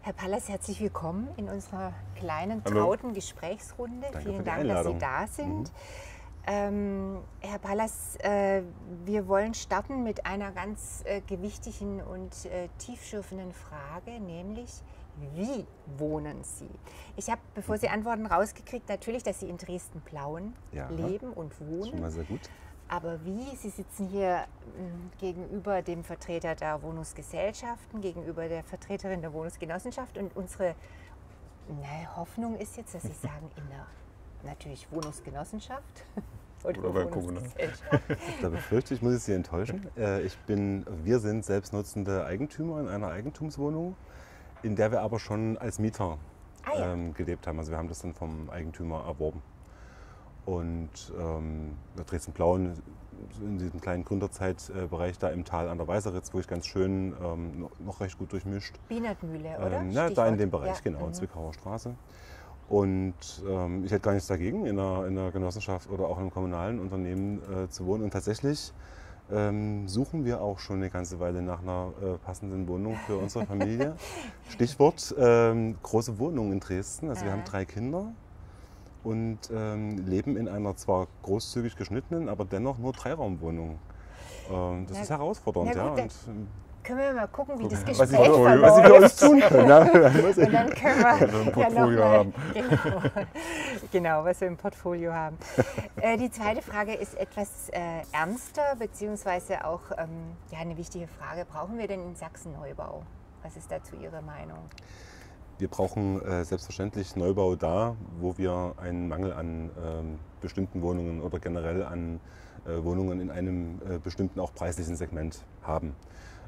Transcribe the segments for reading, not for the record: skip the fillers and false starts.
Herr Pallas, herzlich willkommen in unserer kleinen, Hallo. trauten Gesprächsrunde. Danke Vielen für die Dank, dass Sie Einladung. da sind. Herr Pallas, wir wollen starten mit einer ganz gewichtigen und tiefschürfenden Frage, nämlich: Wie wohnen Sie? Ich habe, bevor Sie antworten, rausgekriegt, natürlich, dass Sie in Dresden-Plauen Ja. leben und wohnen. Schon mal sehr gut. Aber wie? Sie sitzen hier gegenüber dem Vertreter der Wohnungsgesellschaften, gegenüber der Vertreterin der Wohnungsgenossenschaft, und unsere Hoffnung ist jetzt, dass Sie sagen, in der natürlich Wohnungsgenossenschaft oder bei Kommunal. Wohnungsgesellschaft. Da befürchte ich, muss ich Sie enttäuschen. Wir sind selbstnutzende Eigentümer in einer Eigentumswohnung, in der wir aber schon als Mieter gelebt haben. Also wir haben das dann vom Eigentümer erworben. Und Dresden-Plauen, in diesem kleinen Gründerzeitbereich da im Tal an der Weißeritz, wo ich ganz schön noch recht gut durchmischt. Bienertmühle, oder? Ja, da in dem Bereich, Ja. genau, Zwickauer Straße. Und ich hätte gar nichts dagegen, in einer Genossenschaft oder auch in einem kommunalen Unternehmen zu wohnen. Und tatsächlich suchen wir auch schon eine ganze Weile nach einer passenden Wohnung für unsere Familie. Stichwort große Wohnung in Dresden. Also wir haben 3 Kinder und leben in einer zwar großzügig geschnittenen, aber dennoch nur 3-Raumwohnung. Das ist herausfordernd, na gut, ja. Und, können wir mal gucken, wie das was Gespräch Sie verläuft. für uns tun können. Ja. Und dann können wir ein Portfolio noch mal, haben. Genau, was wir im Portfolio haben. Die zweite Frage ist etwas ernster, beziehungsweise auch eine wichtige Frage. Brauchen wir denn in Sachsen Neubau? Was ist dazu Ihre Meinung? Wir brauchen selbstverständlich Neubau da, wo wir einen Mangel an bestimmten Wohnungen oder generell an Wohnungen in einem bestimmten, auch preislichen Segment haben.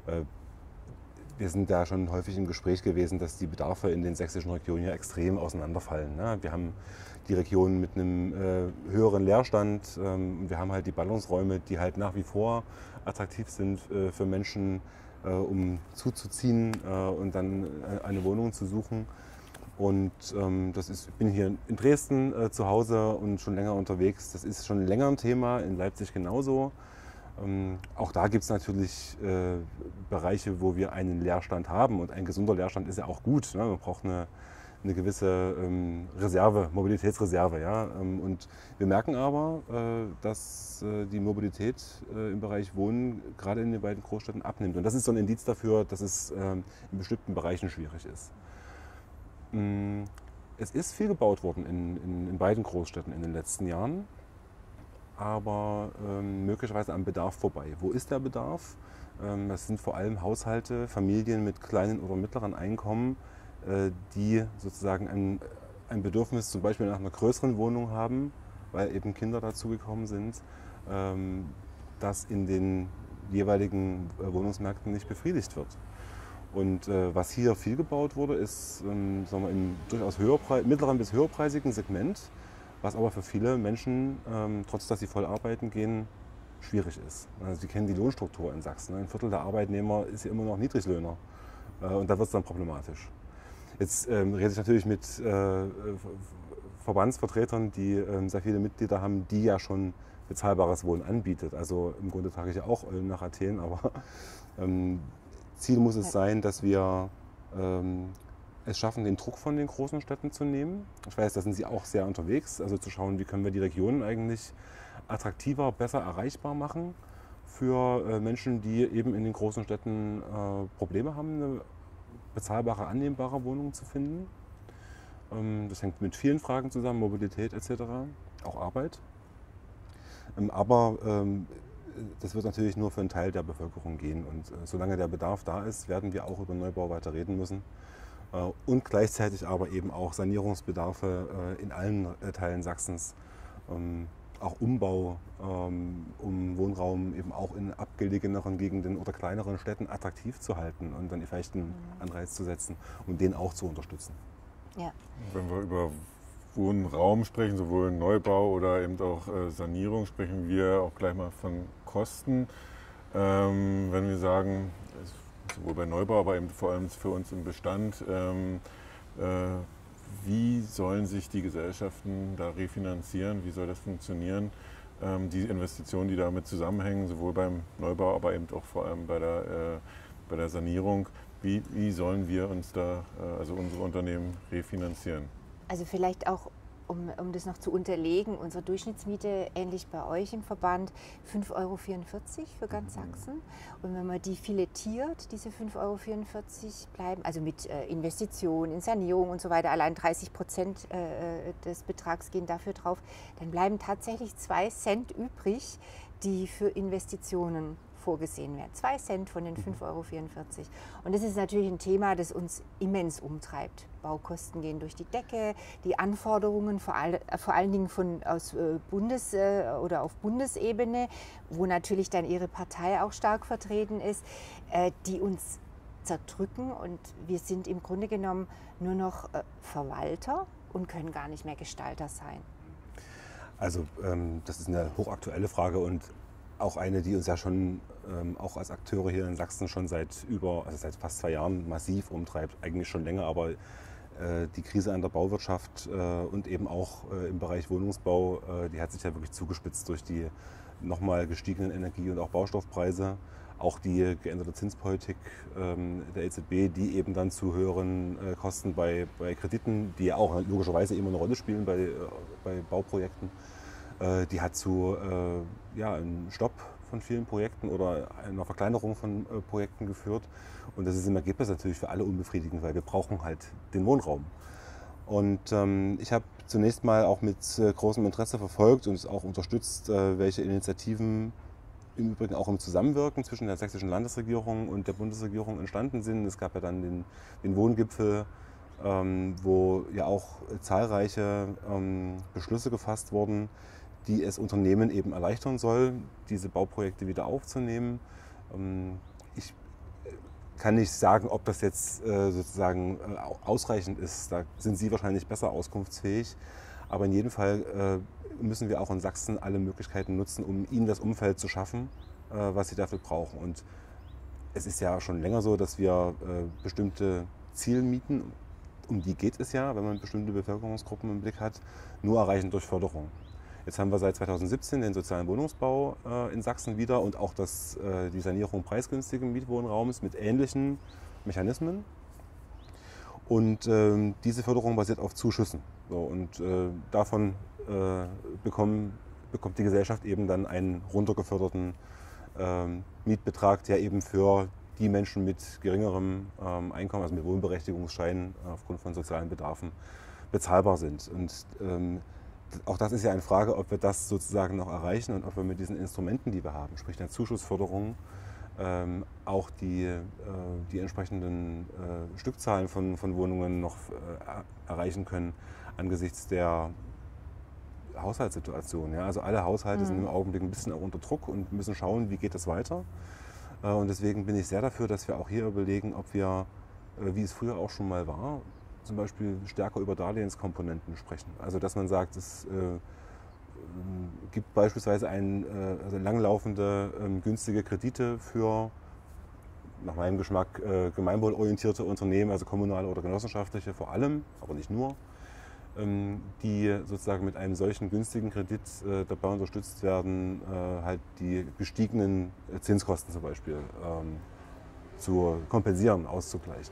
Wir sind da schon häufig im Gespräch gewesen, dass die Bedarfe in den sächsischen Regionen ja extrem auseinanderfallen. Ne? Wir haben die Regionen mit einem höheren Leerstand. Wir haben halt die Ballungsräume, die halt nach wie vor attraktiv sind für Menschen, um zuzuziehen und dann eine Wohnung zu suchen. Und ich bin hier in Dresden zu Hause und schon länger unterwegs. Das ist schon länger ein Thema, in Leipzig genauso. Auch da gibt es natürlich Bereiche, wo wir einen Leerstand haben. Und ein gesunder Leerstand ist ja auch gut. Ne? Man braucht eine gewisse Reserve, Mobilitätsreserve. Ja? Und wir merken aber, dass die Mobilität im Bereich Wohnen gerade in den beiden Großstädten abnimmt. Und das ist so ein Indiz dafür, dass es in bestimmten Bereichen schwierig ist. Es ist viel gebaut worden in beiden Großstädten in den letzten Jahren, aber möglicherweise am Bedarf vorbei. Wo ist der Bedarf? Das sind vor allem Haushalte, Familien mit kleinen oder mittleren Einkommen, die sozusagen ein Bedürfnis zum Beispiel nach einer größeren Wohnung haben, weil eben Kinder dazugekommen sind, das in den jeweiligen Wohnungsmärkten nicht befriedigt wird. Und was hier viel gebaut wurde, ist sagen wir, im durchaus mittleren bis höherpreisigen Segment, was aber für viele Menschen, trotz dass sie voll arbeiten gehen, schwierig ist. Also Sie kennen die Lohnstruktur in Sachsen. Ein Viertel der Arbeitnehmer ist ja immer noch Niedriglöhner. Und da wird es dann problematisch. Jetzt rede ich natürlich mit Verbandsvertretern, die sehr viele Mitglieder haben, die ja schon bezahlbares Wohnen anbietet. Also im Grunde trage ich ja auch nach Athen, aber Ziel muss es sein, dass wir es schaffen, den Druck von den großen Städten zu nehmen. Ich weiß, da sind Sie auch sehr unterwegs, also zu schauen, wie können wir die Regionen eigentlich attraktiver, besser erreichbar machen für Menschen, die eben in den großen Städten Probleme haben, eine bezahlbare, annehmbare Wohnung zu finden. Das hängt mit vielen Fragen zusammen, Mobilität etc., auch Arbeit. Aber das wird natürlich nur für einen Teil der Bevölkerung gehen. Und solange der Bedarf da ist, werden wir auch über Neubau weiter reden müssen. Und gleichzeitig aber eben auch Sanierungsbedarfe in allen Teilen Sachsens. Auch Umbau, um Wohnraum eben auch in abgelegeneren Gegenden oder kleineren Städten attraktiv zu halten und dann vielleicht einen Anreiz zu setzen und den auch zu unterstützen. Ja. Wenn wir über Wohnraum sprechen, sowohl Neubau oder eben auch Sanierung, sprechen wir auch gleich mal von Kosten. Wenn wir sagen, sowohl bei Neubau, aber eben vor allem für uns im Bestand, wie sollen sich die Gesellschaften da refinanzieren, wie soll das funktionieren? Die Investitionen, die damit zusammenhängen, sowohl beim Neubau, aber eben auch vor allem bei der bei der Sanierung. Wie sollen wir uns da, also unsere Unternehmen, refinanzieren? Also vielleicht auch, um das noch zu unterlegen, unsere Durchschnittsmiete, ähnlich bei euch im Verband, 5,44 € für ganz Sachsen. Und wenn man die filetiert, diese 5,44 € bleiben, also mit Investitionen in Sanierung und so weiter, allein 30% des Betrags gehen dafür drauf, dann bleiben tatsächlich 2 Cent übrig, die für Investitionen vorgesehen werden. 2 Cent von den 5,44 €. Und das ist natürlich ein Thema, das uns immens umtreibt. Baukosten gehen durch die Decke, die Anforderungen vor allen Dingen aus oder auf Bundesebene, wo natürlich dann Ihre Partei auch stark vertreten ist, die uns zerdrücken, und wir sind im Grunde genommen nur noch Verwalter und können gar nicht mehr Gestalter sein. Also das ist eine hochaktuelle Frage und auch eine, die uns ja schon auch als Akteure hier in Sachsen schon seit fast 2 Jahren massiv umtreibt. Eigentlich schon länger, aber die Krise an der Bauwirtschaft und eben auch im Bereich Wohnungsbau, die hat sich ja wirklich zugespitzt durch die nochmal gestiegenen Energie- und auch Baustoffpreise. Auch die geänderte Zinspolitik der EZB, die eben dann zu höheren Kosten bei Krediten, die ja auch logischerweise immer eine Rolle spielen bei Bauprojekten, die hat zu einem Stopp von vielen Projekten oder einer Verkleinerung von Projekten geführt. Und das ist im Ergebnis natürlich für alle unbefriedigend, weil wir brauchen halt den Wohnraum. Und ich habe zunächst mal auch mit großem Interesse verfolgt und es auch unterstützt, welche Initiativen im Übrigen auch im Zusammenwirken zwischen der sächsischen Landesregierung und der Bundesregierung entstanden sind. Es gab ja dann den Wohngipfel, wo ja auch zahlreiche Beschlüsse gefasst wurden, die es Unternehmen eben erleichtern soll, diese Bauprojekte wieder aufzunehmen. Ich kann nicht sagen, ob das jetzt sozusagen ausreichend ist. Da sind Sie wahrscheinlich besser auskunftsfähig. Aber in jedem Fall müssen wir auch in Sachsen alle Möglichkeiten nutzen, um ihnen das Umfeld zu schaffen, was sie dafür brauchen. Und es ist ja schon länger so, dass wir bestimmte Zielmieten, um die geht es ja, wenn man bestimmte Bevölkerungsgruppen im Blick hat, nur erreichen durch Förderung. Jetzt haben wir seit 2017 den sozialen Wohnungsbau in Sachsen wieder und auch die Sanierung preisgünstigen Mietwohnraums mit ähnlichen Mechanismen. Und diese Förderung basiert auf Zuschüssen. So, und davon bekommt die Gesellschaft eben dann einen runtergeförderten Mietbetrag, der eben für die Menschen mit geringerem Einkommen, also mit Wohnberechtigungsscheinen aufgrund von sozialen Bedarfen, bezahlbar sind. Und auch das ist ja eine Frage, ob wir das sozusagen noch erreichen und ob wir mit diesen Instrumenten, die wir haben, sprich der Zuschussförderung, auch die entsprechenden Stückzahlen von Wohnungen noch erreichen können angesichts der Haushaltssituation. Ja? Also alle Haushalte sind im Augenblick ein bisschen auch unter Druck und müssen schauen, wie geht es weiter. Und deswegen bin ich sehr dafür, dass wir auch hier überlegen, ob wir, wie es früher auch schon mal war, zum Beispiel stärker über Darlehenskomponenten sprechen. Also dass man sagt, es gibt beispielsweise langlaufende günstige Kredite für, nach meinem Geschmack, gemeinwohlorientierte Unternehmen, also kommunale oder genossenschaftliche vor allem, aber nicht nur, die sozusagen mit einem solchen günstigen Kredit dabei unterstützt werden, halt die gestiegenen Zinskosten zum Beispiel zu kompensieren, auszugleichen.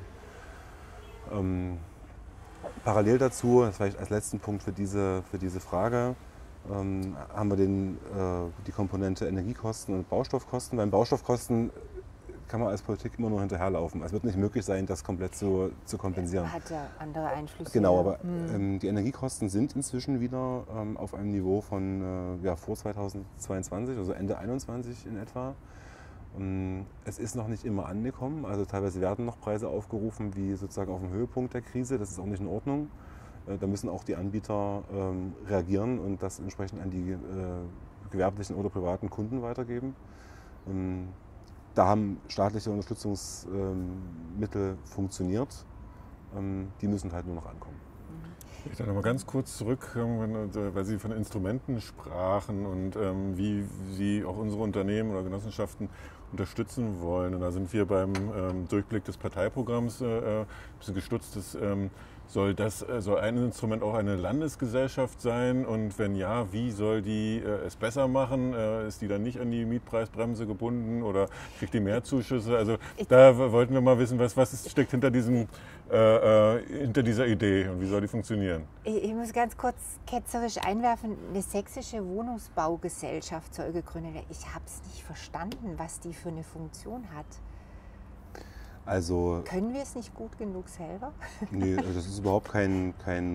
Parallel dazu, das vielleicht als letzten Punkt für diese Frage, haben wir die Komponente Energiekosten und Baustoffkosten. Beim Baustoffkosten kann man als Politik immer nur hinterherlaufen. Es wird nicht möglich sein, das komplett zu kompensieren. Hat ja andere Einflüsse. Genau, aber die Energiekosten sind inzwischen wieder auf einem Niveau von vor 2022, also Ende 2021 in etwa. Es ist noch nicht immer angekommen, also teilweise werden noch Preise aufgerufen wie sozusagen auf dem Höhepunkt der Krise. Das ist auch nicht in Ordnung. Da müssen auch die Anbieter reagieren und das entsprechend an die gewerblichen oder privaten Kunden weitergeben. Da haben staatliche Unterstützungsmittel funktioniert. Die müssen halt nur noch ankommen. Ich dann noch mal ganz kurz zurück, weil Sie von Instrumenten sprachen und wie Sie auch unsere Unternehmen oder Genossenschaften unterstützen wollen. Und da sind wir beim Durchblick des Parteiprogramms ein bisschen gestutzt, dass Soll ein Instrument auch eine Landesgesellschaft sein? Und wenn ja, wie soll die es besser machen? Ist die dann nicht an die Mietpreisbremse gebunden oder kriegt die mehr Zuschüsse? Also da wollten wir mal wissen, was steckt hinter hinter dieser Idee und wie soll die funktionieren? Ich muss ganz kurz ketzerisch einwerfen, eine sächsische Wohnungsbaugesellschaft soll gegründet werden. Ich habe es nicht verstanden, was die für eine Funktion hat. Also, können wir es nicht gut genug selber? Nee, das ist überhaupt kein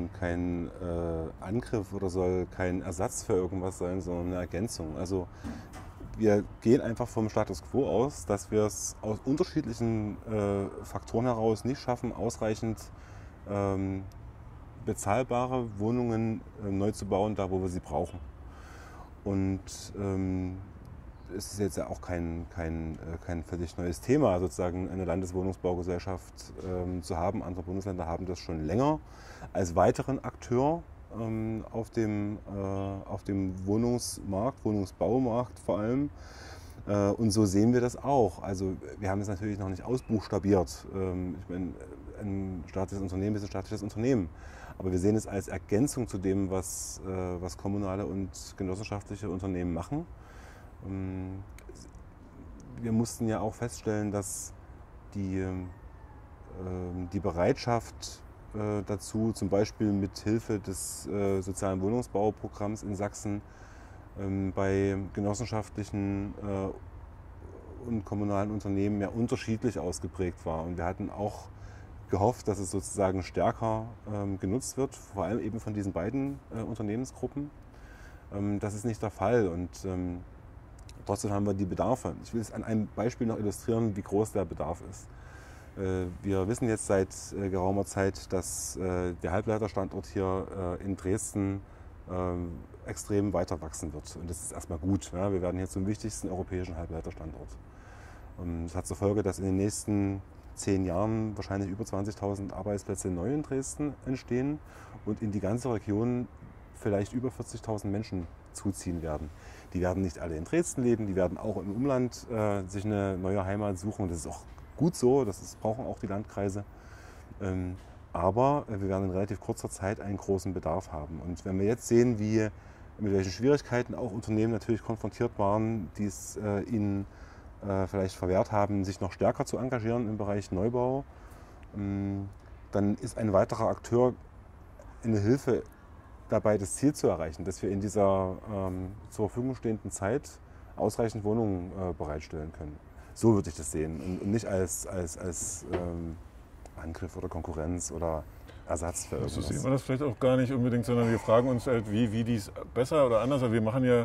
Angriff oder soll kein Ersatz für irgendwas sein, sondern eine Ergänzung. Also wir gehen einfach vom Status quo aus, dass wir es aus unterschiedlichen Faktoren heraus nicht schaffen, ausreichend bezahlbare Wohnungen neu zu bauen, da wo wir sie brauchen. Und es ist jetzt ja auch kein völlig neues Thema, sozusagen eine Landeswohnungsbaugesellschaft zu haben. Andere Bundesländer haben das schon länger als weiteren Akteur auf dem Wohnungsmarkt, Wohnungsbaumarkt vor allem. Und so sehen wir das auch. Also wir haben es natürlich noch nicht ausbuchstabiert. Ich meine, ein staatliches Unternehmen ist ein staatliches Unternehmen. Aber wir sehen es als Ergänzung zu dem, was kommunale und genossenschaftliche Unternehmen machen. Wir mussten ja auch feststellen, dass die Bereitschaft dazu, zum Beispiel mit Hilfe des sozialen Wohnungsbauprogramms in Sachsen, bei genossenschaftlichen und kommunalen Unternehmen ja unterschiedlich ausgeprägt war. Und wir hatten auch gehofft, dass es sozusagen stärker genutzt wird, vor allem eben von diesen beiden Unternehmensgruppen. Das ist nicht der Fall. Und trotzdem haben wir die Bedarfe. Ich will es an einem Beispiel noch illustrieren, wie groß der Bedarf ist. Wir wissen jetzt seit geraumer Zeit, dass der Halbleiterstandort hier in Dresden extrem weiter wachsen wird. Und das ist erstmal gut. Ja? Wir werden hier zum wichtigsten europäischen Halbleiterstandort. Das hat zur Folge, dass in den nächsten 10 Jahren wahrscheinlich über 20.000 Arbeitsplätze neu in Dresden entstehen und in die ganze Region vielleicht über 40.000 Menschen zuziehen werden. Die werden nicht alle in Dresden leben, die werden auch im Umland sich eine neue Heimat suchen. Das ist auch gut so, brauchen auch die Landkreise. Aber wir werden in relativ kurzer Zeit einen großen Bedarf haben. Und wenn wir jetzt sehen, mit welchen Schwierigkeiten auch Unternehmen natürlich konfrontiert waren, die es ihnen vielleicht verwehrt haben, sich noch stärker zu engagieren im Bereich Neubau, dann ist ein weiterer Akteur eine Hilfe dabei, das Ziel zu erreichen, dass wir in dieser zur Verfügung stehenden Zeit ausreichend Wohnungen bereitstellen können. So würde ich das sehen und nicht als Angriff oder Konkurrenz oder Ersatz für irgendwas. So sehen wir das vielleicht auch gar nicht unbedingt, sondern wir fragen uns halt, wie dies besser oder anders. Also wir machen ja,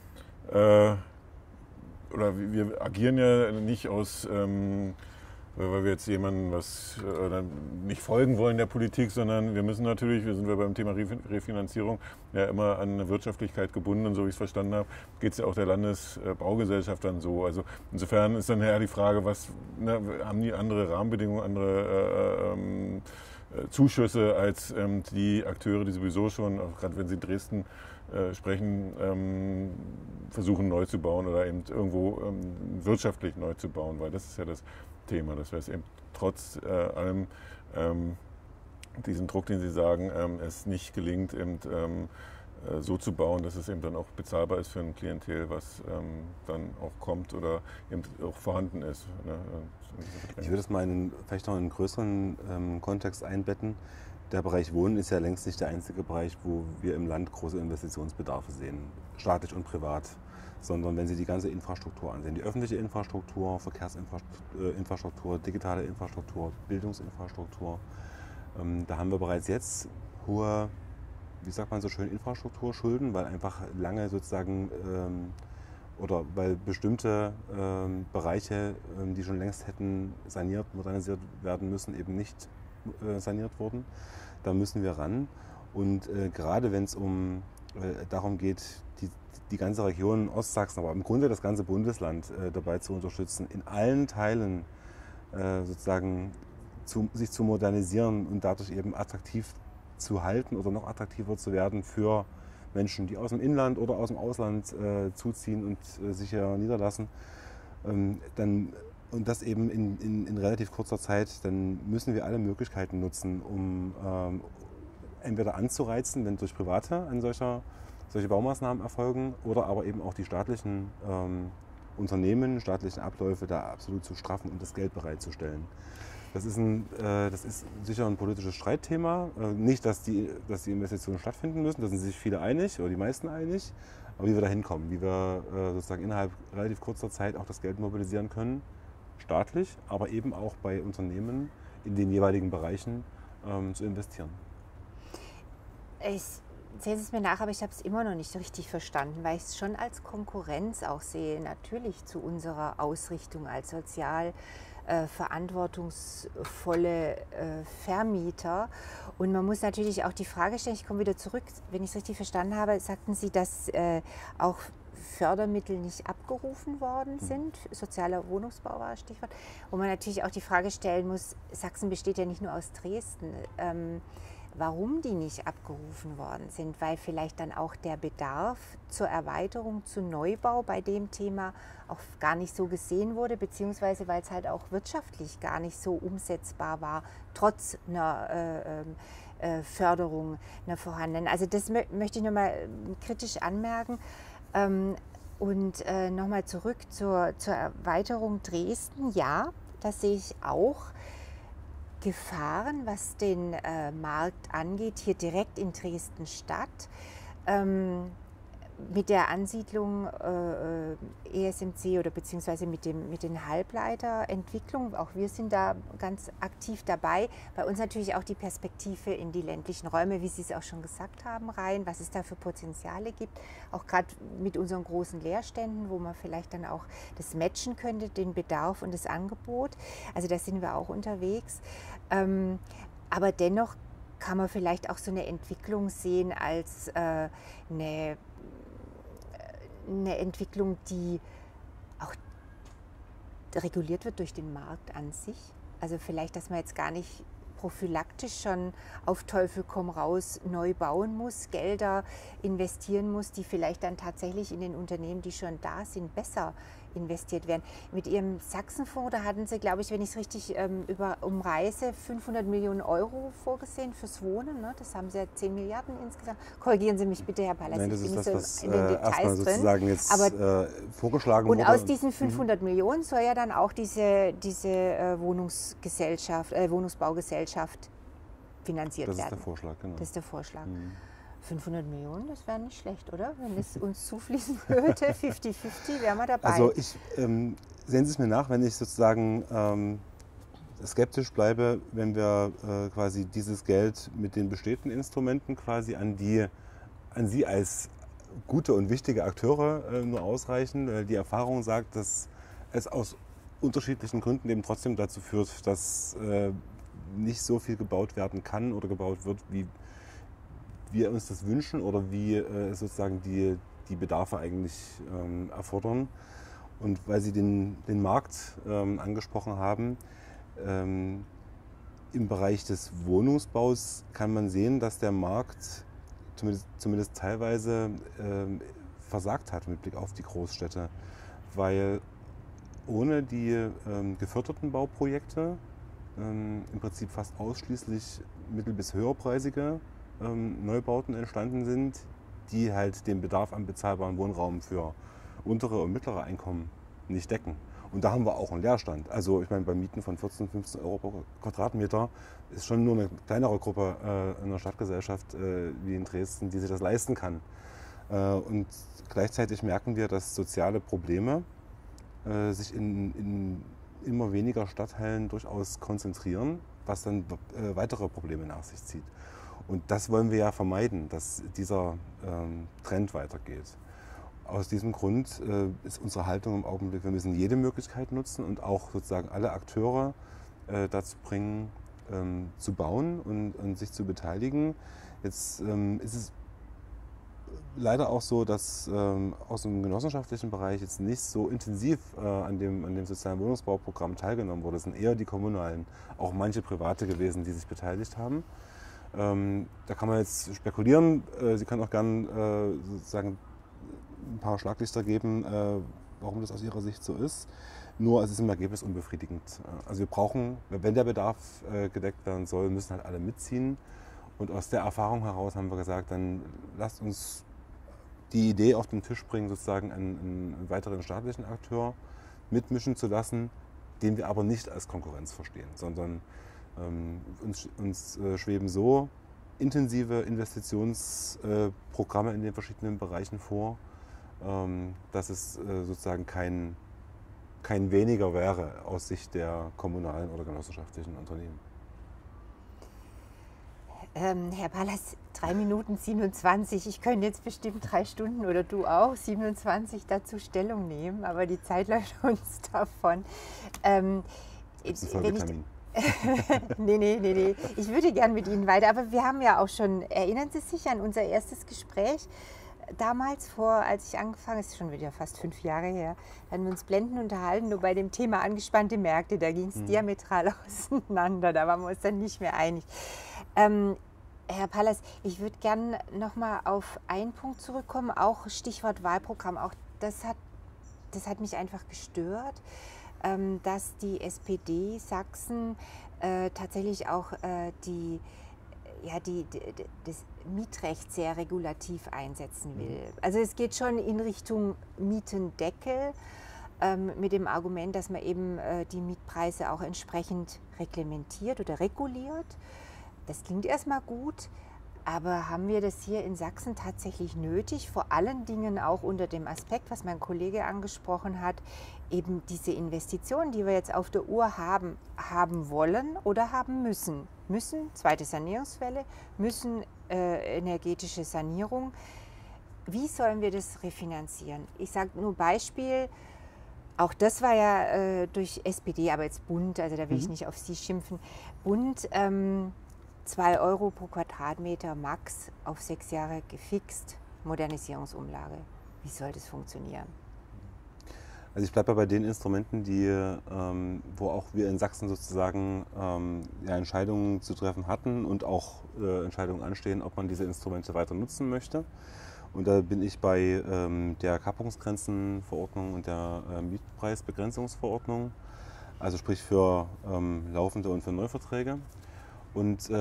oder wir agieren ja nicht weil wir jetzt jemandem nicht folgen wollen der Politik, sondern wir müssen natürlich, wir sind beim Thema Refinanzierung ja immer an eine Wirtschaftlichkeit gebunden und so wie ich es verstanden habe, geht es ja auch der Landesbaugesellschaft dann so. Also insofern ist dann ja die Frage, haben die andere Rahmenbedingungen, andere Zuschüsse als die Akteure, die sowieso schon, auch gerade wenn sie in Dresden sprechen, versuchen neu zu bauen oder eben irgendwo wirtschaftlich neu zu bauen, weil das ist ja das Thema, dass wir es eben trotz allem diesen Druck, den Sie sagen, es nicht gelingt, eben so zu bauen, dass es eben dann auch bezahlbar ist für ein Klientel, was dann auch kommt oder eben auch vorhanden ist. Ne? Ich würde es mal vielleicht noch in einen größeren Kontext einbetten. Der Bereich Wohnen ist ja längst nicht der einzige Bereich, wo wir im Land große Investitionsbedarfe sehen, staatlich und privat. Sondern wenn Sie die ganze Infrastruktur ansehen, die öffentliche Infrastruktur, Verkehrsinfrastruktur, digitale Infrastruktur, Bildungsinfrastruktur, da haben wir bereits jetzt hohe, wie sagt man so schön, Infrastrukturschulden, weil einfach lange sozusagen oder weil bestimmte Bereiche, die schon längst hätten saniert, modernisiert werden müssen, eben nicht saniert wurden. Da müssen wir ran. Und gerade wenn es darum geht, die ganze Region Ostsachsen, aber im Grunde das ganze Bundesland dabei zu unterstützen, in allen Teilen sozusagen sich zu modernisieren und dadurch eben attraktiv zu halten oder noch attraktiver zu werden für Menschen, die aus dem Inland oder aus dem Ausland zuziehen und sich hier niederlassen, dann Und das eben in relativ kurzer Zeit, dann müssen wir alle Möglichkeiten nutzen, um entweder anzureizen, wenn durch Private solche Baumaßnahmen erfolgen, oder aber eben auch die staatlichen Unternehmen, staatlichen Abläufe da absolut zu straffen und das Geld bereitzustellen. Das ist sicher ein politisches Streitthema. Nicht, dass die Investitionen stattfinden müssen, da sind sich viele einig oder die meisten einig, aber wie wir da hinkommen, wie wir sozusagen innerhalb relativ kurzer Zeit auch das Geld mobilisieren können, staatlich, aber eben auch bei Unternehmen in den jeweiligen Bereichen zu investieren. Sehen Sie es mir nach, aber ich habe es immer noch nicht so richtig verstanden, weil ich es schon als Konkurrenz auch sehe, natürlich zu unserer Ausrichtung als sozial verantwortungsvolle Vermieter. Und man muss natürlich auch die Frage stellen, ich komme wieder zurück, wenn ich es richtig verstanden habe, sagten Sie, dass auch Fördermittel nicht abgerufen worden sind. Sozialer Wohnungsbau war das Stichwort. Wo man natürlich auch die Frage stellen muss, Sachsen besteht ja nicht nur aus Dresden, warum die nicht abgerufen worden sind, weil vielleicht dann auch der Bedarf zur Erweiterung, zu Neubau bei dem Thema auch gar nicht so gesehen wurde, beziehungsweise weil es halt auch wirtschaftlich gar nicht so umsetzbar war, trotz einer Förderung einer vorhandenen. Also das möchte ich nochmal kritisch anmerken. Und nochmal zurück zur Erweiterung Dresden. Ja, das sehe ich auch. Gefahren, was den Markt angeht, hier direkt in Dresden-Stadt. Mit der Ansiedlung ESMC oder beziehungsweise mit den Halbleiterentwicklungen, auch wir sind da ganz aktiv dabei. Bei uns natürlich auch die Perspektive in die ländlichen Räume, wie Sie es auch schon gesagt haben, rein, was es da für Potenziale gibt, auch gerade mit unseren großen Leerständen, wo man vielleicht dann auch das matchen könnte, den Bedarf und das Angebot. Also da sind wir auch unterwegs. Aber dennoch kann man vielleicht auch so eine Entwicklung sehen als eine Entwicklung, die auch reguliert wird durch den Markt an sich. Also vielleicht, dass man jetzt gar nicht prophylaktisch schon auf Teufel komm raus neu bauen muss, Gelder investieren muss, die vielleicht dann tatsächlich in den Unternehmen, die schon da sind, besser investiert werden. Mit Ihrem Sachsenfonds, da hatten Sie, glaube ich, wenn ich es richtig umreiße, 500 Millionen Euro vorgesehen fürs Wohnen. Ne? Das haben Sie ja 10 Milliarden insgesamt. Korrigieren Sie mich bitte, Herr Pallas. Nein, das ich bin ist nicht das, so in den Details erstmal sozusagen drin. jetzt Aber, vorgeschlagen und wurde. aus diesen 500 Millionen soll ja dann auch diese Wohnungsbaugesellschaft finanziert werden. Das ist der Vorschlag, genau. Das ist der Vorschlag. 500 Millionen, das wäre nicht schlecht, oder? Wenn es uns zufließen würde, 50-50, wären wir dabei. Also sehen Sie es mir nach, wenn ich sozusagen skeptisch bleibe, wenn wir quasi dieses Geld mit den bestehenden Instrumenten quasi an Sie als gute und wichtige Akteure nur ausreichen, weil die Erfahrung sagt, dass es aus unterschiedlichen Gründen eben trotzdem dazu führt, dass nicht so viel gebaut werden kann oder gebaut wird, wie wir uns das wünschen oder wie sozusagen die Bedarfe eigentlich erfordern. Und weil Sie den Markt angesprochen haben, im Bereich des Wohnungsbaus kann man sehen, dass der Markt zumindest teilweise versagt hat mit Blick auf die Großstädte, weil ohne die geförderten Bauprojekte im Prinzip fast ausschließlich mittel- bis höherpreisige Neubauten entstanden sind, die halt den Bedarf an bezahlbarem Wohnraum für untere und mittlere Einkommen nicht decken. Und da haben wir auch einen Leerstand. Also ich meine, bei Mieten von 14, 15 Euro pro Quadratmeter ist schon nur eine kleinere Gruppe in einer Stadtgesellschaft wie in Dresden, die sich das leisten kann. Und gleichzeitig merken wir, dass soziale Probleme sich in immer weniger Stadtteilen durchaus konzentrieren, was dann weitere Probleme nach sich zieht. Und das wollen wir ja vermeiden, dass dieser Trend weitergeht. Aus diesem Grund ist unsere Haltung im Augenblick, wir müssen jede Möglichkeit nutzen und auch sozusagen alle Akteure dazu bringen, zu bauen und sich zu beteiligen. Jetzt ist es leider auch so, dass aus dem genossenschaftlichen Bereich jetzt nicht so intensiv an dem sozialen Wohnungsbauprogramm teilgenommen wurde. Es sind eher die kommunalen, auch manche Private gewesen, die sich beteiligt haben. Da kann man jetzt spekulieren. Sie können auch gerne sozusagen ein paar Schlaglichter geben, warum das aus Ihrer Sicht so ist. nur es ist im Ergebnis unbefriedigend. Also wir brauchen, wenn der Bedarf gedeckt werden soll, müssen halt alle mitziehen. Und aus der Erfahrung heraus haben wir gesagt, dann lasst uns die Idee auf den Tisch bringen, sozusagen einen weiteren staatlichen Akteur mitmischen zu lassen, den wir aber nicht als Konkurrenz verstehen, sondern uns schweben so intensive Investitionsprogramme in den verschiedenen Bereichen vor, dass es sozusagen kein weniger wäre aus Sicht der kommunalen oder genossenschaftlichen Unternehmen. Herr Pallas, 3 Minuten 27. Ich könnte jetzt bestimmt 3 Stunden oder du auch 27 dazu Stellung nehmen, aber die Zeit läuft uns davon. Gibt's einen Folgetermin? Nee. Ich würde gern mit Ihnen weiter, aber wir haben ja auch schon, erinnern Sie sich an unser erstes Gespräch? Damals, als ich angefangen habe, ist schon wieder fast 5 Jahre her, haben wir uns blendend unterhalten, nur bei dem Thema angespannte Märkte, da ging es diametral auseinander, da waren wir uns dann nicht mehr einig. Herr Pallas, ich würde gerne noch mal auf einen Punkt zurückkommen, auch Stichwort Wahlprogramm. Auch das hat mich einfach gestört, dass die SPD Sachsen tatsächlich auch das Mietrecht sehr regulativ einsetzen will. Also es geht schon in Richtung Mietendeckel mit dem Argument, dass man eben die Mietpreise auch entsprechend reglementiert oder reguliert. Das klingt erstmal gut, aber haben wir das hier in Sachsen tatsächlich nötig? Vor allen Dingen auch unter dem Aspekt, was mein Kollege angesprochen hat, eben diese Investitionen, die wir jetzt auf der Uhr haben wollen oder haben müssen. Zweite Sanierungswelle, energetische Sanierung. Wie sollen wir das refinanzieren? Ich sage nur Beispiel, auch das war ja durch SPD, aber jetzt Bund, also da will ich nicht auf Sie schimpfen. Bund, 2 Euro pro Quadratmeter max auf 6 Jahre gefixt, Modernisierungsumlage. Wie soll das funktionieren? Also ich bleibe bei den Instrumenten, wo auch wir in Sachsen sozusagen Entscheidungen zu treffen hatten und auch Entscheidungen anstehen, ob man diese Instrumente weiter nutzen möchte. Und da bin ich bei der Kappungsgrenzenverordnung und der Mietpreisbegrenzungsverordnung, also sprich für laufende und für Neuverträge. Und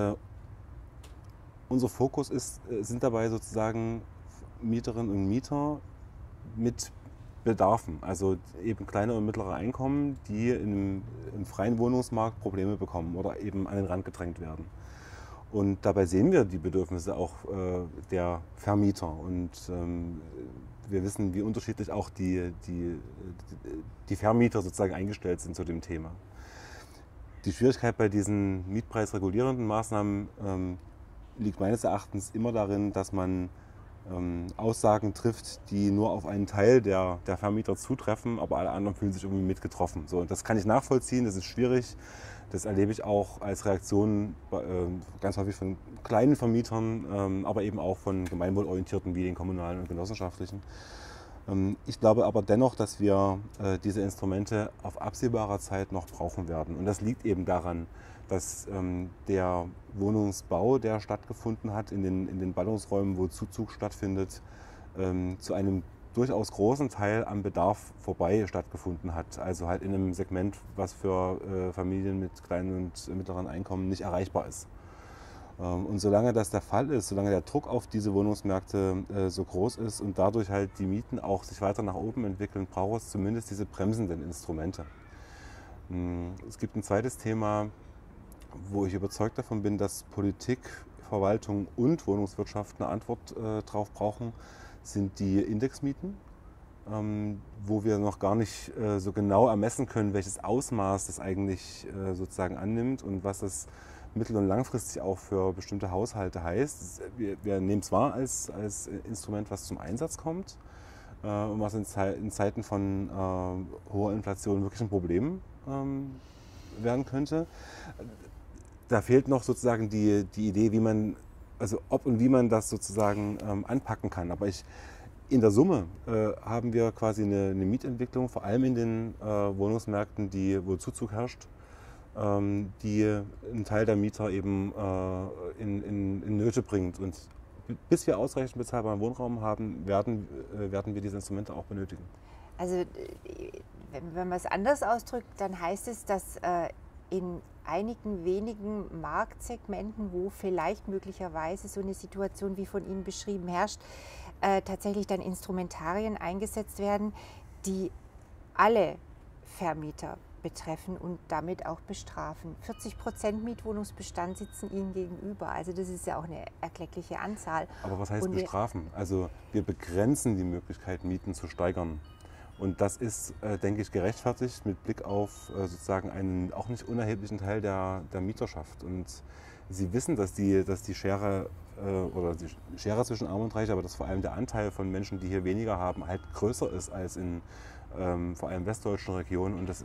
unser Fokus sind dabei sozusagen Mieterinnen und Mieter mit Bedarfen, also eben kleine und mittlere Einkommen, die im freien Wohnungsmarkt Probleme bekommen oder eben an den Rand gedrängt werden. Und dabei sehen wir die Bedürfnisse auch der Vermieter. Und wir wissen, wie unterschiedlich auch die Vermieter sozusagen eingestellt sind zu dem Thema. Die Schwierigkeit bei diesen mietpreisregulierenden Maßnahmen liegt meines Erachtens immer darin, dass man Aussagen trifft, die nur auf einen Teil der Vermieter zutreffen, aber alle anderen fühlen sich irgendwie mit getroffen. So, und das kann ich nachvollziehen, das ist schwierig. Das erlebe ich auch als Reaktion ganz häufig von kleinen Vermietern, aber eben auch von gemeinwohlorientierten wie den kommunalen und genossenschaftlichen. Ich glaube aber dennoch, dass wir diese Instrumente auf absehbarer Zeit noch brauchen werden. Und das liegt eben daran, dass der Wohnungsbau, der stattgefunden hat in den Ballungsräumen, wo Zuzug stattfindet, zu einem durchaus großen Teil am Bedarf vorbei stattgefunden hat. Also halt in einem Segment, was für Familien mit kleinen und mittleren Einkommen nicht erreichbar ist. Und solange das der Fall ist, solange der Druck auf diese Wohnungsmärkte so groß ist und dadurch halt die Mieten auch sich weiter nach oben entwickeln, braucht es zumindest diese bremsenden Instrumente. Es gibt ein zweites Thema, wo ich überzeugt davon bin, dass Politik, Verwaltung und Wohnungswirtschaft eine Antwort drauf brauchen, sind die Indexmieten, wo wir noch gar nicht so genau ermessen können, welches Ausmaß das eigentlich sozusagen annimmt und was das mittel- und langfristig auch für bestimmte Haushalte heißt. Wir nehmen es wahr als Instrument, was zum Einsatz kommt und was in Zeiten von hoher Inflation wirklich ein Problem werden könnte. Da fehlt noch sozusagen die Idee, ob und wie man das sozusagen anpacken kann. Aber in der Summe haben wir quasi eine Mietentwicklung, vor allem in den Wohnungsmärkten, wo Zuzug herrscht, die einen Teil der Mieter eben in Nöte bringt. Und bis wir ausreichend bezahlbaren Wohnraum haben, werden wir diese Instrumente auch benötigen. Also wenn man es anders ausdrückt, dann heißt es, dass in einigen wenigen Marktsegmenten, wo vielleicht möglicherweise so eine Situation wie von Ihnen beschrieben herrscht, tatsächlich dann Instrumentarien eingesetzt werden, die alle Vermieter betreffen und damit auch bestrafen. 40% Mietwohnungsbestand sitzen ihnen gegenüber. Also das ist ja auch eine erkleckliche Anzahl. Aber was heißt bestrafen? Also wir begrenzen die Möglichkeit, Mieten zu steigern. Und das ist, denke ich, gerechtfertigt mit Blick auf sozusagen einen auch nicht unerheblichen Teil der Mieterschaft. Und Sie wissen, dass die Schere oder die Schere zwischen Arm und Reich, aber dass vor allem der Anteil von Menschen, die hier weniger haben, halt größer ist als in vor allem westdeutschen Regionen. Und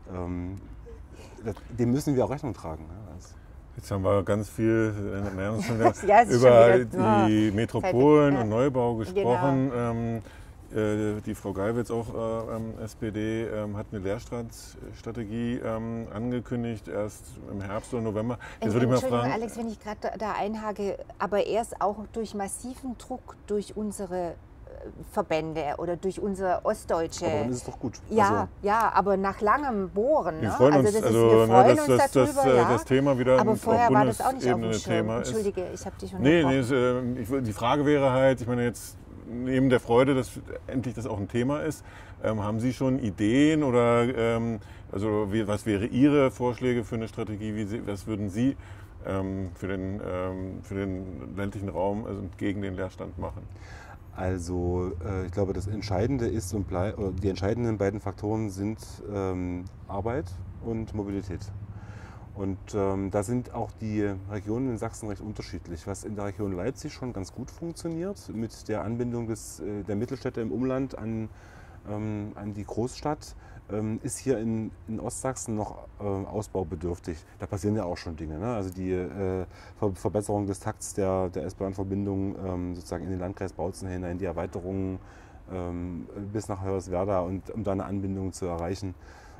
dem müssen wir auch Rechnung tragen. Ne? Also jetzt haben wir ganz viel über die Metropolen und Neubau gesprochen. Genau. Die Frau Geiwitz, auch SPD, hat eine Leerstandstrategie angekündigt, erst im Herbst oder November. Jetzt würde ich mal fragen, Alex, wenn ich gerade da einhake, aber erst auch durch massiven Druck durch unsere Verbände oder durch unsere Ostdeutsche. Aber dann ist es doch gut. Ja, also, ja, aber nach langem Bohren. Wir freuen uns, wir freuen uns darüber, das Thema wieder aber vorher war das auch nicht auf dem Schirm. Thema Entschuldige, ich habe dich unterbrochen. Nee, die Frage wäre halt, ich meine jetzt neben der Freude, dass endlich das auch ein Thema ist, haben Sie schon Ideen oder was wäre Ihre Vorschläge für eine Strategie? Was würden Sie für den ländlichen Raum und gegen den Leerstand machen? Also ich glaube, das Entscheidende ist und die entscheidenden beiden Faktoren sind Arbeit und Mobilität. Und da sind auch die Regionen in Sachsen recht unterschiedlich. Was in der Region Leipzig schon ganz gut funktioniert, mit der Anbindung der Mittelstädte im Umland an die Großstadt, ist hier in Ostsachsen noch ausbaubedürftig. Da passieren ja auch schon Dinge. Ne? Also die Verbesserung des Takts der S-Bahn-Verbindung sozusagen in den Landkreis Bautzen hinein, die Erweiterung bis nach Hoyerswerda, und um da eine Anbindung zu erreichen.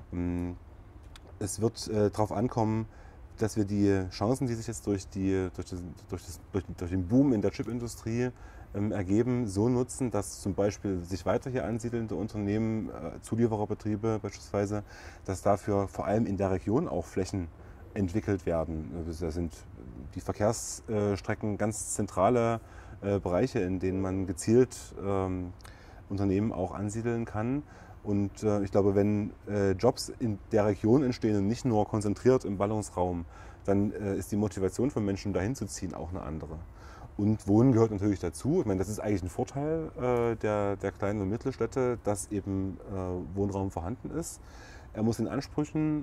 Es wird darauf ankommen, dass wir die Chancen, die sich jetzt durch den Boom in der Chipindustrie ergeben, so nutzen, dass zum Beispiel sich weiter hier ansiedelnde Unternehmen, Zuliefererbetriebe beispielsweise, dass dafür vor allem in der Region auch Flächen entwickelt werden. Da sind die Verkehrsstrecken ganz zentrale Bereiche, in denen man gezielt Unternehmen auch ansiedeln kann. Und ich glaube, wenn Jobs in der Region entstehen und nicht nur konzentriert im Ballungsraum, dann ist die Motivation von Menschen, dahin zu ziehen, auch eine andere. Und Wohnen gehört natürlich dazu. Ich meine, das ist eigentlich ein Vorteil der kleinen und Mittelstädte, dass eben Wohnraum vorhanden ist. Er muss den Ansprüchen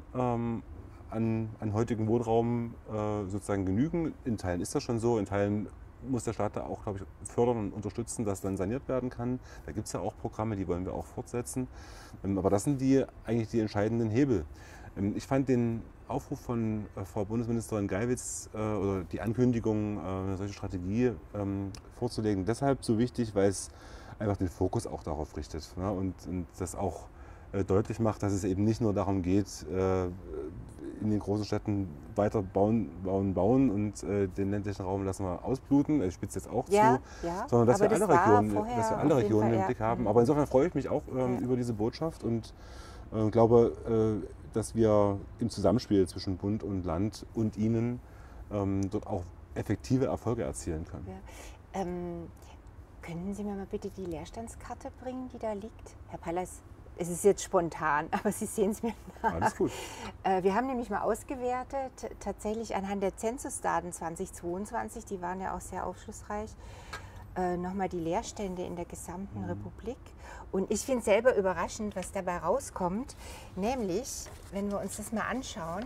an heutigen Wohnraum sozusagen genügen. In Teilen ist das schon so, in Teilen muss der Staat da auch, glaube ich, fördern und unterstützen, dass dann saniert werden kann. Da gibt es ja auch Programme, die wollen wir auch fortsetzen. Aber das sind eigentlich die entscheidenden Hebel. Ich fand den Aufruf von Frau Bundesministerin Geiwitz oder die Ankündigung, eine solche Strategie vorzulegen, deshalb so wichtig, weil es einfach den Fokus auch darauf richtet, ne? und das auch deutlich macht, dass es eben nicht nur darum geht, in den großen Städten weiter bauen und den ländlichen Raum lassen wir ausbluten. Ich spitze jetzt auch zu, sondern dass wir alle Regionen im Blick haben. Aber insofern freue ich mich auch über diese Botschaft und glaube, dass wir im Zusammenspiel zwischen Bund und Land und Ihnen dort auch effektive Erfolge erzielen können. Ja. Können Sie mir mal bitte die Leerstandskarte bringen, die da liegt? Herr Pallas, es ist jetzt spontan, aber Sie sehen es mir nach. Alles gut. Wir haben nämlich mal ausgewertet, tatsächlich anhand der Zensusdaten 2022, die waren ja auch sehr aufschlussreich, nochmal die Leerstände in der gesamten Republik. Und ich finde es selber überraschend, was dabei rauskommt. Nämlich, wenn wir uns das mal anschauen,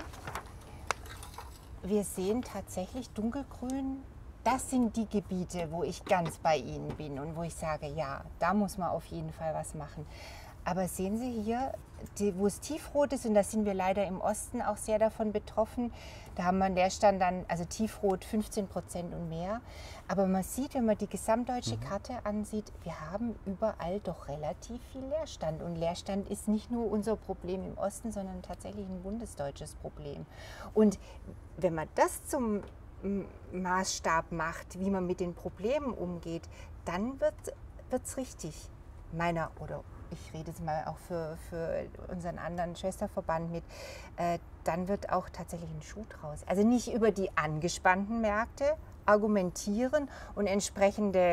wir sehen tatsächlich dunkelgrün, das sind die Gebiete, wo ich ganz bei Ihnen bin und wo ich sage, ja, da muss man auf jeden Fall was machen. Aber sehen Sie hier, wo es tiefrot ist, und da sind wir leider im Osten auch sehr davon betroffen, da haben wir einen Leerstand dann, also tiefrot 15% und mehr. Aber man sieht, wenn man die gesamtdeutsche Karte ansieht, wir haben überall doch relativ viel Leerstand. Und Leerstand ist nicht nur unser Problem im Osten, sondern tatsächlich ein bundesdeutsches Problem. Und wenn man das zum Maßstab macht, wie man mit den Problemen umgeht, dann wird es richtig, meiner oder ich rede jetzt mal auch für unseren anderen Schwesterverband mit, dann wird auch tatsächlich ein Schuh draus. Also nicht über die angespannten Märkte argumentieren und entsprechende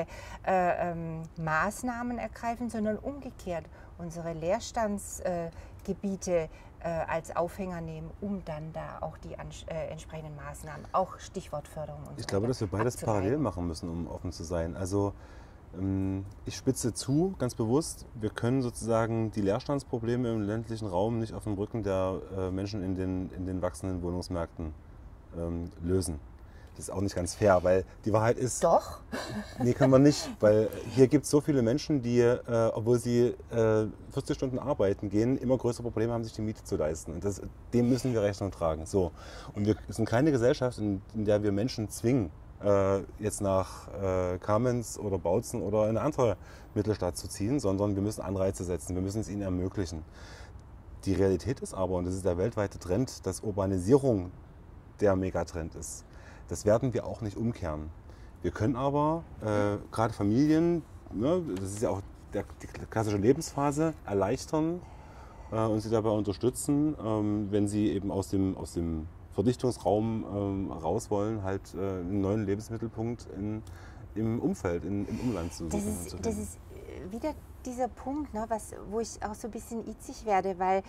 Maßnahmen ergreifen, sondern umgekehrt unsere Leerstandsgebiete als Aufhänger nehmen, um dann da auch die entsprechenden Maßnahmen, auch Stichwort Förderung und so Ich glaube, dass wir beides abzuleiten. parallel machen müssen, um offen zu sein. Also ich spitze zu, ganz bewusst, wir können sozusagen die Leerstandsprobleme im ländlichen Raum nicht auf dem Rücken der Menschen in den wachsenden Wohnungsmärkten lösen. Das ist auch nicht ganz fair, weil die Wahrheit ist... Doch. Nee, können wir nicht, weil hier gibt es so viele Menschen, die, obwohl sie 40 Stunden arbeiten gehen, immer größere Probleme haben, sich die Miete zu leisten. Und dem müssen wir Rechnung tragen. So. Und wir sind keine Gesellschaft, in der wir Menschen zwingen, jetzt nach Kamenz oder Bautzen oder in eine andere Mittelstadt zu ziehen, sondern wir müssen Anreize setzen, wir müssen es ihnen ermöglichen. Die Realität ist aber, und das ist der weltweite Trend, dass Urbanisierung der Megatrend ist. Das werden wir auch nicht umkehren. Wir können aber gerade Familien, ne, das ist ja auch die klassische Lebensphase, erleichtern und sie dabei unterstützen, wenn sie eben aus dem Verdichtungsraum raus wollen, halt einen neuen Lebensmittelpunkt im Umfeld, im Umland zu suchen. Das ist wieder dieser Punkt, ne, wo ich auch so ein bisschen itzig werde, weil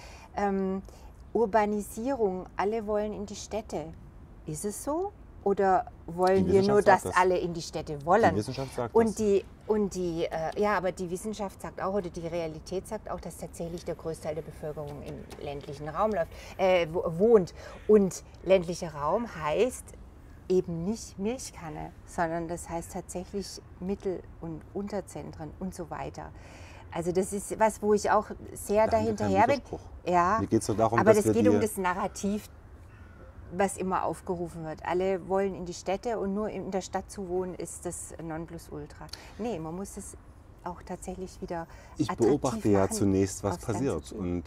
Urbanisierung, alle wollen in die Städte. Ist es so? Oder wollen wir nur, dass alle in die Städte wollen? Die Wissenschaft sagt das. Aber die Wissenschaft sagt auch, oder die Realität sagt auch, dass tatsächlich der Großteil der Bevölkerung im ländlichen Raum wohnt. Und ländlicher Raum heißt eben nicht Milchkanne, sondern das heißt tatsächlich Mittel- und Unterzentren und so weiter. Also das ist was, wo ich auch sehr dahinterher bin. Ja, mir geht's nur darum, aber das geht um das Narrativ, was immer aufgerufen wird. Alle wollen in die Städte und nur in der Stadt zu wohnen ist das Nonplusultra. Nee, man muss es auch tatsächlich wieder Ich beobachte ja zunächst, was passiert. Und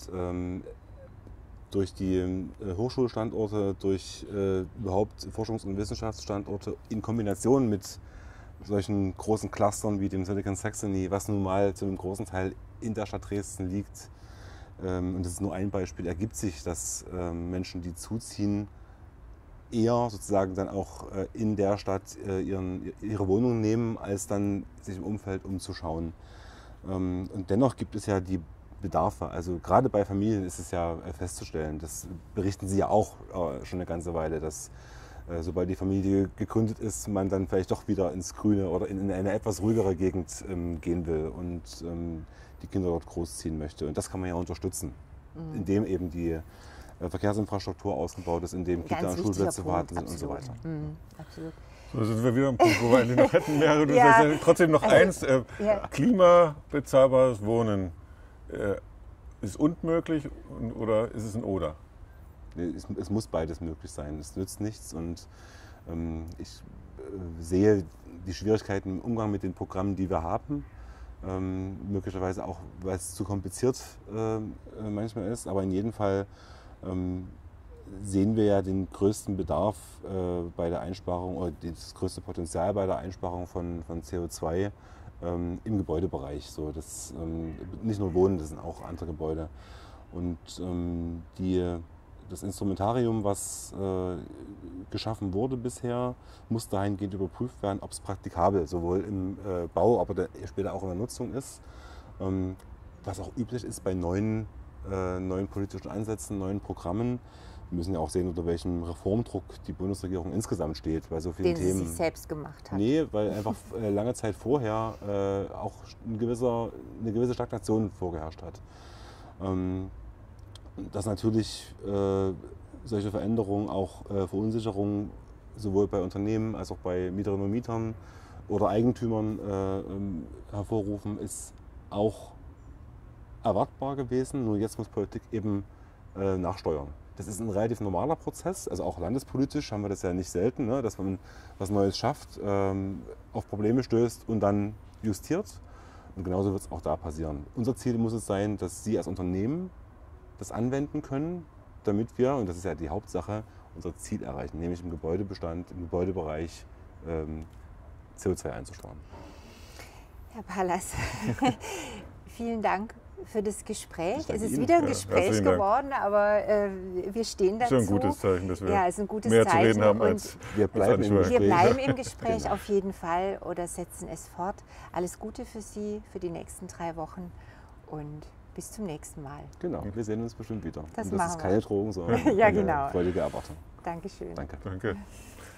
durch die Hochschulstandorte, durch überhaupt Forschungs- und Wissenschaftsstandorte in Kombination mit solchen großen Clustern wie dem Silicon Saxony, was nun mal zu einem großen Teil in der Stadt Dresden liegt, und das ist nur ein Beispiel, ergibt sich, dass Menschen, die zuziehen, eher sozusagen dann auch in der Stadt ihre Wohnung nehmen, als dann sich im Umfeld umzuschauen. Und dennoch gibt es ja die Bedarfe. Also gerade bei Familien ist es ja festzustellen, das berichten Sie ja auch schon eine ganze Weile, dass sobald die Familie gegründet ist, man dann vielleicht doch wieder ins Grüne oder in eine etwas ruhigere Gegend gehen will und die Kinder dort großziehen möchte. Und das kann man ja unterstützen, indem eben die Verkehrsinfrastruktur ausgebaut ist, indem Kita- und Schulplätze vorhanden sind und so weiter. Absolut. So sind wir wieder am Punkt, wo wir eigentlich noch hätten mehrere. Du sagst trotzdem noch eins, klimabezahlbares Wohnen ist unmöglich oder ist es ein Oder? Es muss beides möglich sein. Es nützt nichts und ich sehe die Schwierigkeiten im Umgang mit den Programmen, die wir haben. Möglicherweise auch, weil es zu kompliziert manchmal ist, aber in jedem Fall sehen wir ja den größten Bedarf bei der Einsparung oder das größte Potenzial bei der Einsparung von CO2 im Gebäudebereich. So, das, nicht nur Wohnen, das sind auch andere Gebäude. Und das Instrumentarium, was geschaffen wurde bisher, muss dahingehend überprüft werden, ob es praktikabel sowohl im Bau, aber später auch in der Nutzung ist. Was auch üblich ist bei neuen politischen Ansätzen, neuen Programmen. Wir müssen ja auch sehen, unter welchem Reformdruck die Bundesregierung insgesamt steht bei so vielen Themen. Den sie sich selbst gemacht hat. Nee, weil einfach lange Zeit vorher auch eine gewisse Stagnation vorgeherrscht hat. Dass natürlich solche Veränderungen auch Verunsicherungen sowohl bei Unternehmen als auch bei Mieterinnen und Mietern oder Eigentümern hervorrufen, ist auch erwartbar gewesen. Nur jetzt muss Politik eben nachsteuern. Das ist ein relativ normaler Prozess, also auch landespolitisch haben wir das ja nicht selten, ne, dass man was Neues schafft, auf Probleme stößt und dann justiert. Und genauso wird es auch da passieren. Unser Ziel muss es sein, dass Sie als Unternehmen das anwenden können, damit wir, und das ist ja die Hauptsache, unser Ziel erreichen, nämlich im Gebäudebestand, im Gebäudebereich CO2 einzusparen. Herr Pallas, vielen Dank für das Gespräch. danke Es ist Ihnen. wieder ein Ja, Gespräch herzlichen Dank. geworden, aber wir stehen dazu. Das ist ja ein gutes Zeichen, dass wir Ja, es ist ein gutes mehr Zeichen. zu reden haben und als Wir bleiben im Anschweigen. wir Gespräch. bleiben im Gespräch Genau. auf jeden Fall oder setzen es fort. Alles Gute für Sie für die nächsten 3 Wochen und bis zum nächsten Mal. Genau, wir sehen uns bestimmt wieder. Das Und das machen ist wir. keine Drohung, sondern Ja, eine genau. freudige Erwartung. Dankeschön. Danke. Danke.